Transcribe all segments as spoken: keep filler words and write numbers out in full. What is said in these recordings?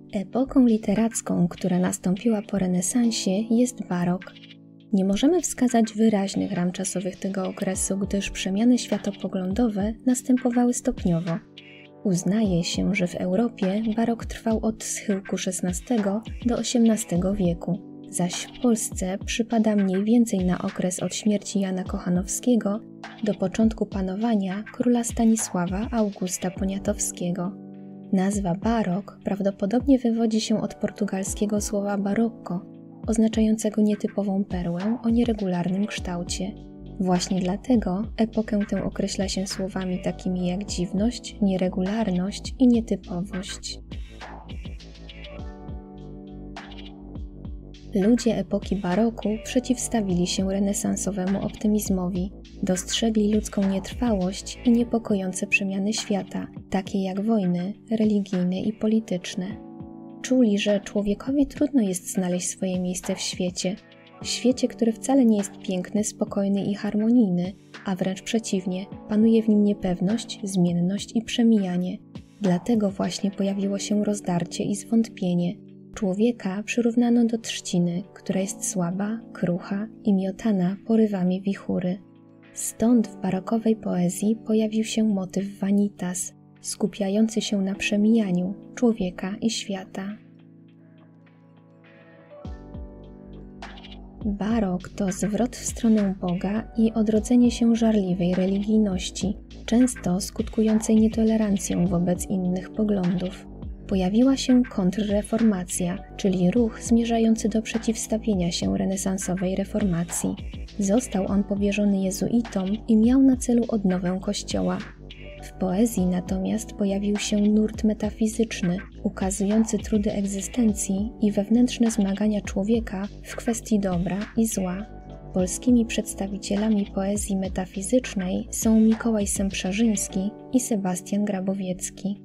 Epoką literacką, która nastąpiła po renesansie, jest barok. Nie możemy wskazać wyraźnych ram czasowych tego okresu, gdyż przemiany światopoglądowe następowały stopniowo. Uznaje się, że w Europie barok trwał od schyłku szesnastego do osiemnastego wieku, zaś w Polsce przypada mniej więcej na okres od śmierci Jana Kochanowskiego do początku panowania króla Stanisława Augusta Poniatowskiego. Nazwa barok prawdopodobnie wywodzi się od portugalskiego słowa barocco, oznaczającego nietypową perłę o nieregularnym kształcie. Właśnie dlatego epokę tę określa się słowami takimi jak dziwność, nieregularność i nietypowość. Ludzie epoki baroku przeciwstawili się renesansowemu optymizmowi, dostrzegli ludzką nietrwałość i niepokojące przemiany świata, takie jak wojny religijne i polityczne. Czuli, że człowiekowi trudno jest znaleźć swoje miejsce w świecie, w świecie, który wcale nie jest piękny, spokojny i harmonijny, a wręcz przeciwnie, panuje w nim niepewność, zmienność i przemijanie. Dlatego właśnie pojawiło się rozdarcie i zwątpienie. Człowieka przyrównano do trzciny, która jest słaba, krucha i miotana porywami wichury. Stąd w barokowej poezji pojawił się motyw vanitas, skupiający się na przemijaniu człowieka i świata. Barok to zwrot w stronę Boga i odrodzenie się żarliwej religijności, często skutkującej nietolerancją wobec innych poglądów. Pojawiła się kontrreformacja, czyli ruch zmierzający do przeciwstawienia się renesansowej reformacji. Został on powierzony jezuitom i miał na celu odnowę Kościoła. W poezji natomiast pojawił się nurt metafizyczny, ukazujący trudy egzystencji i wewnętrzne zmagania człowieka w kwestii dobra i zła. Polskimi przedstawicielami poezji metafizycznej są Mikołaj Sęprzarzyński i Sebastian Grabowiecki.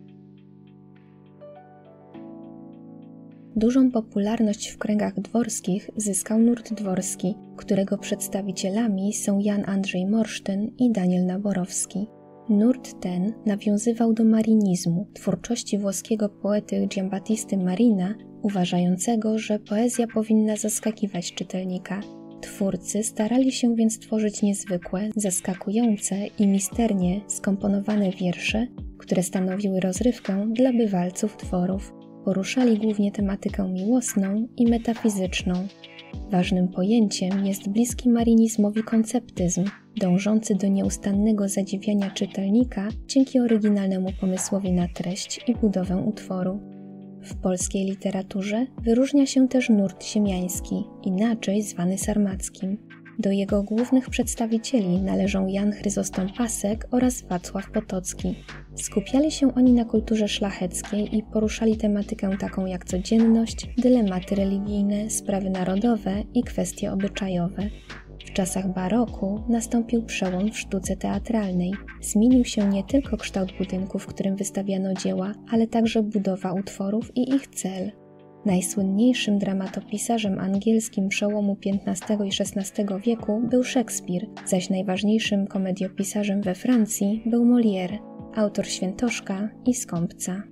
Dużą popularność w kręgach dworskich zyskał nurt dworski, którego przedstawicielami są Jan Andrzej Morsztyn i Daniel Naborowski. Nurt ten nawiązywał do marinizmu, twórczości włoskiego poety Giambattisty Marina, uważającego, że poezja powinna zaskakiwać czytelnika. Twórcy starali się więc tworzyć niezwykłe, zaskakujące i misternie skomponowane wiersze, które stanowiły rozrywkę dla bywalców dworów. Poruszali głównie tematykę miłosną i metafizyczną. Ważnym pojęciem jest bliski marinizmowi konceptyzm, dążący do nieustannego zadziwiania czytelnika dzięki oryginalnemu pomysłowi na treść i budowę utworu. W polskiej literaturze wyróżnia się też nurt ziemiański, inaczej zwany sarmackim. Do jego głównych przedstawicieli należą Jan Chryzostom Pasek oraz Wacław Potocki. Skupiali się oni na kulturze szlacheckiej i poruszali tematykę taką jak codzienność, dylematy religijne, sprawy narodowe i kwestie obyczajowe. W czasach baroku nastąpił przełom w sztuce teatralnej. Zmienił się nie tylko kształt budynku, w którym wystawiano dzieła, ale także budowa utworów i ich cel. Najsłynniejszym dramatopisarzem angielskim przełomu piętnastego i szesnastego wieku był Szekspir, zaś najważniejszym komediopisarzem we Francji był Molière, autor Świętoszka i Skąpca.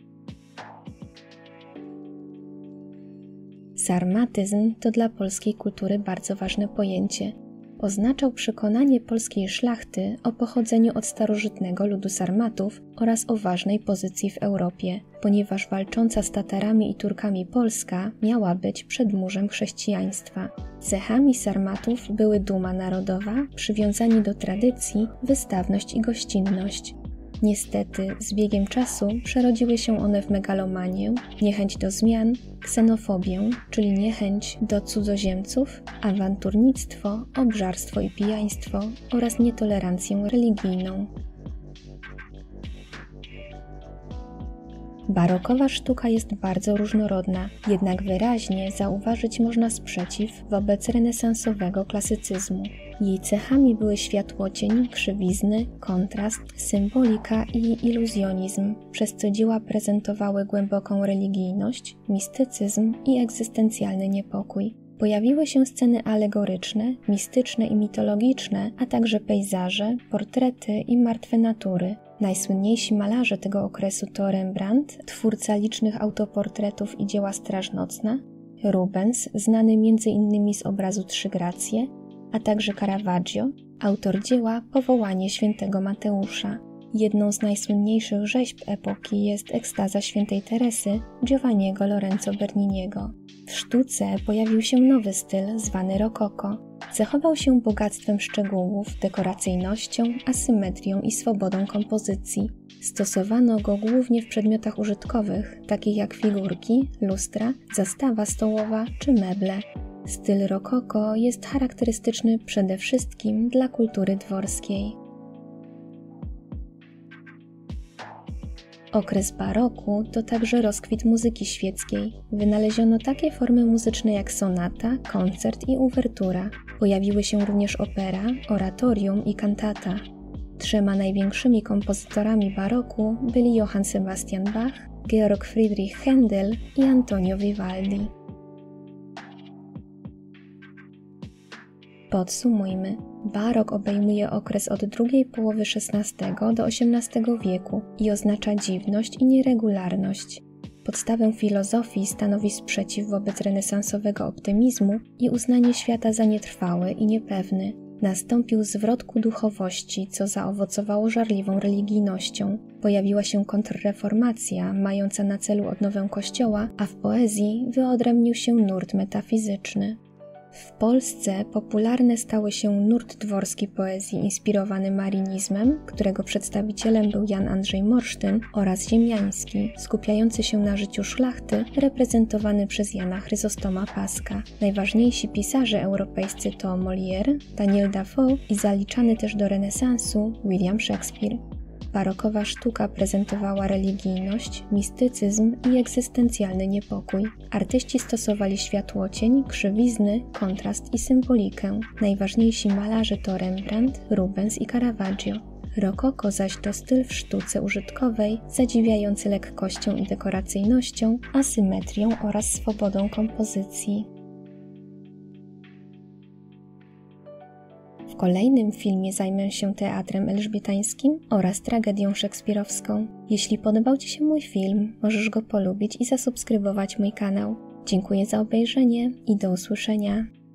Sarmatyzm to dla polskiej kultury bardzo ważne pojęcie. Oznaczał przekonanie polskiej szlachty o pochodzeniu od starożytnego ludu Sarmatów oraz o ważnej pozycji w Europie, ponieważ walcząca z Tatarami i Turkami Polska miała być przedmurzem chrześcijaństwa. Cechami Sarmatów były duma narodowa, przywiązanie do tradycji, wystawność i gościnność. Niestety, z biegiem czasu przerodziły się one w megalomanię, niechęć do zmian, ksenofobię, czyli niechęć do cudzoziemców, awanturnictwo, obżarstwo i pijaństwo oraz nietolerancję religijną. Barokowa sztuka jest bardzo różnorodna, jednak wyraźnie zauważyć można sprzeciw wobec renesansowego klasycyzmu. Jej cechami były światłocień, krzywizny, kontrast, symbolika i iluzjonizm, przez co dzieła prezentowały głęboką religijność, mistycyzm i egzystencjalny niepokój. Pojawiły się sceny alegoryczne, mistyczne i mitologiczne, a także pejzaże, portrety i martwe natury. Najsłynniejsi malarze tego okresu to Rembrandt, twórca licznych autoportretów i dzieła Straż Nocna, Rubens, znany między innymi z obrazu Trzy Gracje, a także Caravaggio, autor dzieła Powołanie świętego Mateusza. Jedną z najsłynniejszych rzeźb epoki jest Ekstaza świętej Teresy Giovanniego Lorenzo Berniniego. W sztuce pojawił się nowy styl zwany rokoko. Cechował się bogactwem szczegółów, dekoracyjnością, asymetrią i swobodą kompozycji. Stosowano go głównie w przedmiotach użytkowych, takich jak figurki, lustra, zastawa stołowa czy meble. Styl rokoko jest charakterystyczny przede wszystkim dla kultury dworskiej. Okres baroku to także rozkwit muzyki świeckiej. Wynaleziono takie formy muzyczne jak sonata, koncert i uwertura. Pojawiły się również opera, oratorium i kantata. Trzema największymi kompozytorami baroku byli Johann Sebastian Bach, Georg Friedrich Händel i Antonio Vivaldi. Podsumujmy. Barok obejmuje okres od drugiej połowy szesnastego do osiemnastego wieku i oznacza dziwność i nieregularność. Podstawę filozofii stanowi sprzeciw wobec renesansowego optymizmu i uznanie świata za nietrwały i niepewny. Nastąpił zwrot ku duchowości, co zaowocowało żarliwą religijnością. Pojawiła się kontrreformacja, mająca na celu odnowę Kościoła, a w poezji wyodrębnił się nurt metafizyczny. W Polsce popularne stały się nurt dworski poezji inspirowany marinizmem, którego przedstawicielem był Jan Andrzej Morsztyn, oraz ziemiański, skupiający się na życiu szlachty, reprezentowany przez Jana Chryzostoma Paska. Najważniejsi pisarze europejscy to Molière, Daniel Defoe i zaliczany też do renesansu William Shakespeare. Barokowa sztuka prezentowała religijność, mistycyzm i egzystencjalny niepokój. Artyści stosowali światłocień, krzywizny, kontrast i symbolikę. Najważniejsi malarze to Rembrandt, Rubens i Caravaggio. Rokoko zaś to styl w sztuce użytkowej, zadziwiający lekkością i dekoracyjnością, asymetrią oraz swobodą kompozycji. W kolejnym filmie zajmę się teatrem elżbietańskim oraz tragedią szekspirowską. Jeśli podobał Ci się mój film, możesz go polubić i zasubskrybować mój kanał. Dziękuję za obejrzenie i do usłyszenia.